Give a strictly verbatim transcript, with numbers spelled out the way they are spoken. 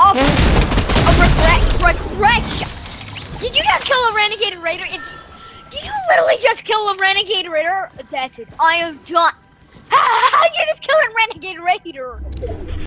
Oh, a regret, regret. Did you just kill a renegade raider? It, did you literally just kill a renegade raider? That's it. I am done. You just killed a renegade raider.